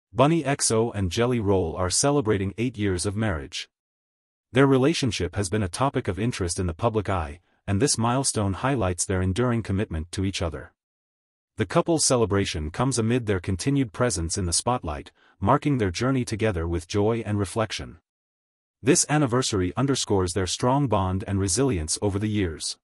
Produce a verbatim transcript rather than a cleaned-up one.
Bunnie X O and Jelly Roll are celebrating eight years of marriage. Their relationship has been a topic of interest in the public eye, and this milestone highlights their enduring commitment to each other. The couple's celebration comes amid their continued presence in the spotlight, marking their journey together with joy and reflection. This anniversary underscores their strong bond and resilience over the years.